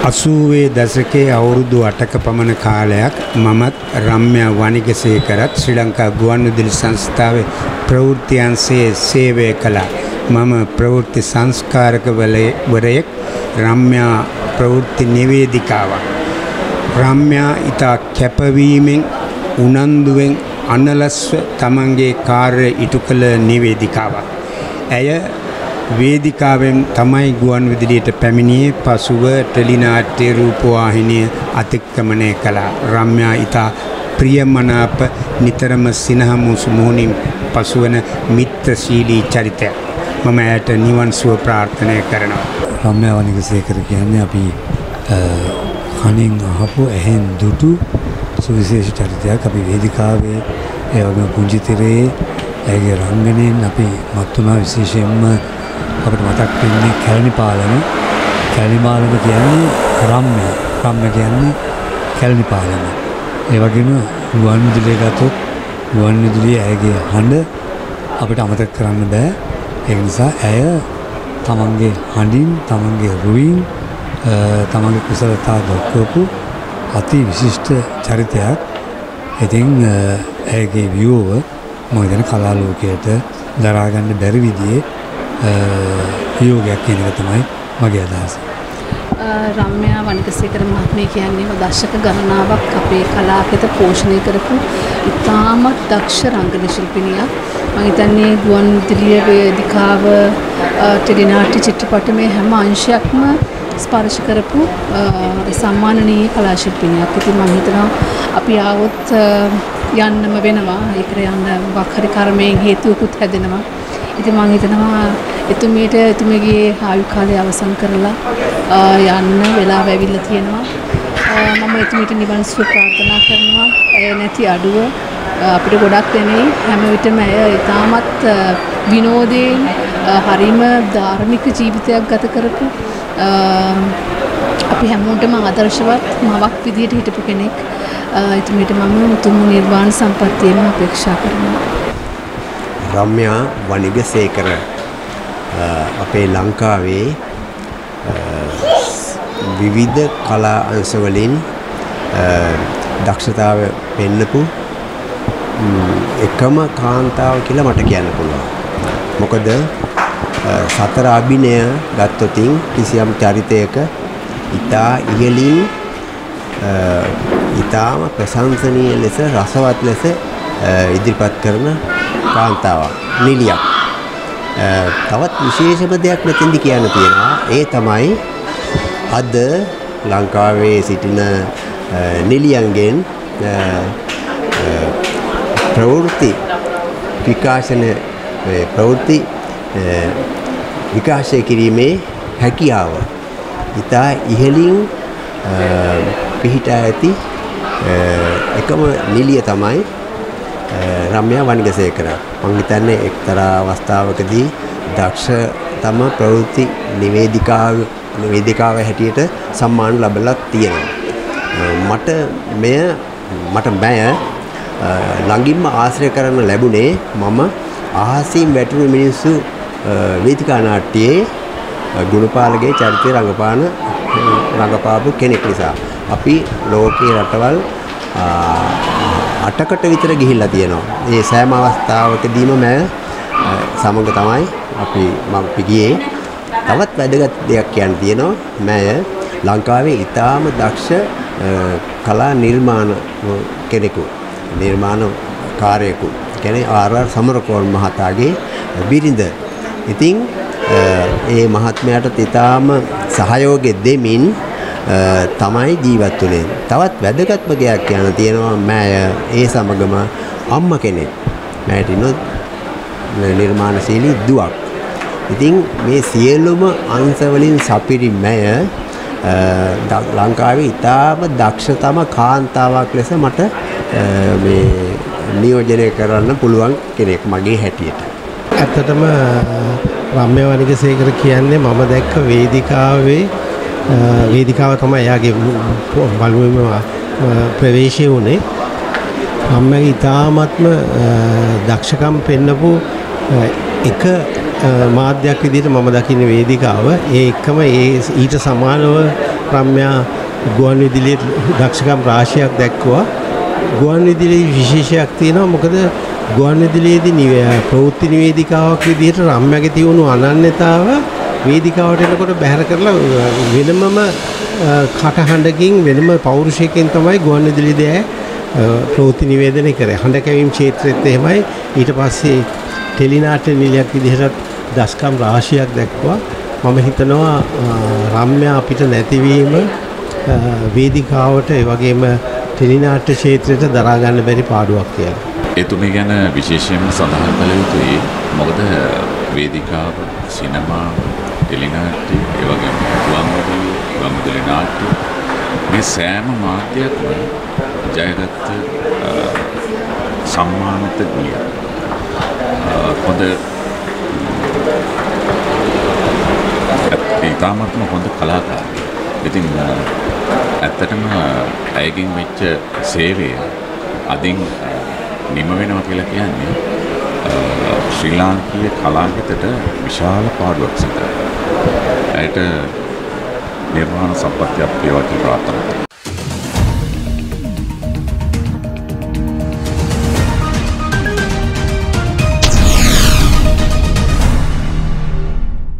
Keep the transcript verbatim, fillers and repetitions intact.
අසූවේ දශකයේ අවුරුදු අටක පමණ කාලයක් මමත් රම්‍යා වනිගසේකරත් ශ්‍රී ලංකා ගුවන්විදුලි සංස්ථාවේ ප්‍රවෘත්ති අංශයේ සේවය කළා. මම ප්‍රවෘත්ති සංස්කාරකවරයෙක්, රම්‍යා ප්‍රවෘත්ති නිවේදිකාවක්. රම්‍යා ඉතා කැපවීමෙන් උනන්දුවෙන් අනලස්ව තමන්ගේ කාර්ය ඉටු කළ නිවේදිකාවක්. ඇය වේදිකාවෙන් තමයි ගුවන්විදුලියට පැමිණියේ. පසුව ටෙලිනාට්‍ය රූපවාහිනිය අතික්‍රමණය කළා. රම්‍යා ඉතා ප්‍රියමනාප, නිතරම සිනහමුසු මුහුණින් පසුවන මිත්‍රශීලී චරිතයක්. මම ඇයට නිවන් සුව ප්‍රාර්ථනා කරනවා. රම්‍යා වනිගසේකර කියන්නේ අපි කණින් අහපු ඇහෙන් දුටු සුවිශේෂ චරිතයක්. අපි වේදිකාවේ ඒ වගේම පුංචි තිරේ ඇයගේ රංගනයෙන් අපි මත් වුණා. විශේෂයෙන්ම අපිට මතක් වෙන්නේ කැලණි පාලම. කැලණි පාලම කියන්නේ රම්‍ය. රම්‍ය කියන්නේ කැලණි පාලම. ඒ වගේම ගුවන්විදුලිය ගත්තොත් ගුවන්විදුලියේ ඇයගේ හඬ අපිට අමතක කරන්න බෑ. ඒ නිසා ඇය තමන්ගේ හඬින්, තමන්ගේ රුවින්, තමන්ගේ කුසලතා දක්වපු අති විශිෂ්ට චරිතයක්. ඉතින් ඇයගේ වියෝව මම හිතන කලා ලෝකයට දරා ගන්න බැරි විදිහේ වියෝගයක් කියන එක තමයි මගේ අදහස. රම්‍යා වනිගසේකර මහත්මිය කියන්නේ දශක ගණනාවක් අපේ කලාපෙත පෝෂණය කරපු ඉතාමත් දක්ෂ රංගන ශිල්පිනියක්. මම හිතන්නේ ගුවන්විදුලිය වේදිකාව, ටෙලිනාට්‍ය චිත්‍රපට මේ හැම අංශයක්ම ස්පර්ශ කරපු සම්මානනීය කලා ශිල්පිනියක්. ඉතින් මම හිතනවා අපි ආවොත් යන්නම වෙනවා. ඒකට යන්න මොකක් හරි කර්මයෙන් හේතුවකුත් හැදෙනවා. ඉතින් මම හිතනවා එතුමියට එතුමියගේ ආයු කාලය අවසන් කරලා යන්න වෙලාව ඇවිල්ලා තියෙනවා. මම එතුමියට නිවන් සුව ප්‍රාර්ථනා කරනවා. ඇය නැති අඩුව අපිට ගොඩක් දෙනේ. හැම විටම ඇය ඉතාමත් විනෝදයෙන් හරිම ධාර්මික ජීවිතයක් ගත කරපු අපි හැමෝටම ආදර්ශවත් මවක් විදියට හිටපු කෙනෙක්. එතුමියට මම උතුම් නිර්වාණ සම්පත්තියම අපේක්ෂා කරනවා. රම්‍යා වනිගසේකර අපේ ලංකාවේ විවිධ කලා අංශවලින් දක්ෂතාව පෙන්නපු එකම කාන්තාව කියලා මට කියන්න පුළුවන්. මොකද සතර අභිනය ගත්තොතින් කිසියම් චරිතයක ඉතා ඉහළින් ඉතාම ප්‍රශංසනීය ලෙස, රසවත් ලෙස ඉදිරිපත් කරන කාන්තාවක්, නිලියක්. තවත් විශේෂම දෙයක් මෙතෙන්දි කියන්න තියෙනවා. ඒ තමයි අද ලංකාවේ සිටින නිලියන්ගෙන් ප්‍රවෘත්ති විකාශන ප්‍රවෘත්ති විකාශය කිරීමේ හැකියාව ඉතා ඉහළින් පිහිටා ඇති එකම නිලිය තමයි රම්‍යා වනිගසේකර. මම හිතන්නේ එක්තරා අවස්ථාවකදී දක්ෂතම ප්‍රවෘත්ති නිවේදිකාව නිවේදිකාව හැටියට සම්මාන ලැබලා තියෙනවා. මට මෙය මට බය ළඟින්ම ආශ්‍රය කරන්න ලැබුණේ මම අහසින් වැටුණු මිනිස්සු වේදිකා නාට්‍යයේ ගුණපාලගේ චරිතය රඟපාන රඟපාපු කෙනෙක් නිසා. අපි ලෝකයේ රටවල් අටකට විතර ගිහිල්ලා තියෙනවා. මේ සෑම අවස්ථාවකදීම මම සමග තමයි අපි මම ගියේ. තවත් වැදගත් දෙයක් කියන්න තියෙනවා. මම ලංකාවේ ඉතාම දක්ෂ කලා නිර්මාණ කෙනෙකු, නිර්මාණ කාර්යකු. කියන්නේ ආර් ආර් සමරකෝන් මහතාගේ බිරිඳ. ඉතින් ඒ මහත්මයාට ඉතාම සහයෝගය දෙමින් තමයි ජීවත් වුනේ. තවත් වැදගත්ම දෙයක් කියන්න තියෙනවා. මම ඒ සමගම අම්මා කෙනෙක්. මෑට ඉන්නොත් නිර්මාණශීලී දුවක්. ඉතින් මේ සියලුම අංශ වලින් සපිරි මෑය ලංකාවේ ඉතාම දක්ෂතම කාන්තාවක් ලෙස මට මේ නියෝජනය කරන්න පුළුවන් කෙනෙක් මගේ හැටියට. ඇත්තටම රම්‍යා වනිගසේකර කියන්නේ මම දැක්ක වේදිකාවේ වේදිකාව තමයි එයාගේ බලමුම ප්‍රවේශය වුණේ. රම්‍යාගේ ඉතාමත්ම දක්ෂකම් පෙන්නපු එක මාධ්‍යයක් විදිහට මම දකින්නේ වේදිකාව. ඒ එක්කම ඒ ඊට සමානව රම්‍යා ගුවන් විදුලියේ දක්ෂකම් රාශියක් දැක්වුවා. ගුවන් විදුලියේ විශේෂයක් තියෙනවා. මොකද ගුවන් විදුලියේදී ප්‍රවෘත්ති නිවේදිකාවක් විදිහට රම්‍යාගේ තියුණු අනන්‍යතාව වේදිකාවට එනකොට බැහැර කරලා වෙනමම කටහඬකින් වෙනම පෞරුෂයකින් තමයි ගුවන් විදුලියේදී ප්‍රවෘත්ති නිවේදනය කරේ. හඬ කැවීම් ක්ෂේත්‍රෙත් එහෙමයි. ඊට පස්සේ ටෙලිනාට්‍ය නිලයක් විදිහට දස්කම් රාශියක් දැක්වුවා. මම හිතනවා රම්‍යා අපිට නැතිවීම වේදිකාවට ඒ වගේම ටෙලිනාට්‍ය ක්ෂේත්‍රයට දරා ගන්න බැරි පාඩුවක් කියලා. ඒ තුනේ ගැන විශේෂයෙන්ම සඳහන් කළ යුතුයි. මොකද වේදිකාව, සිනමාව, ටෙලිනාට්‍ය, ඒ වගේම ගුවන් විදුලි, ගුවන් විදුලි නාට්‍ය මේ සෑම මාධ්‍යයක්ම ජයගත්ත සම්මානිත ගිය හොඳ ඉතාමත්ම හොඳ කලාකාරයෙක්. ඉතින් ඇත්තටම ඇයගෙන් වෙච්ච සේවය අදින් නිම වෙනවා කියලා කියන්නේ ශ්‍රී ලාංකීය කලාවිතට විශාල පාඩුවක් සිදුයි. ඇයට නිර්වාණ සම්පත්තියක් වේවා කියලා ප්‍රාර්ථනා කරනවා.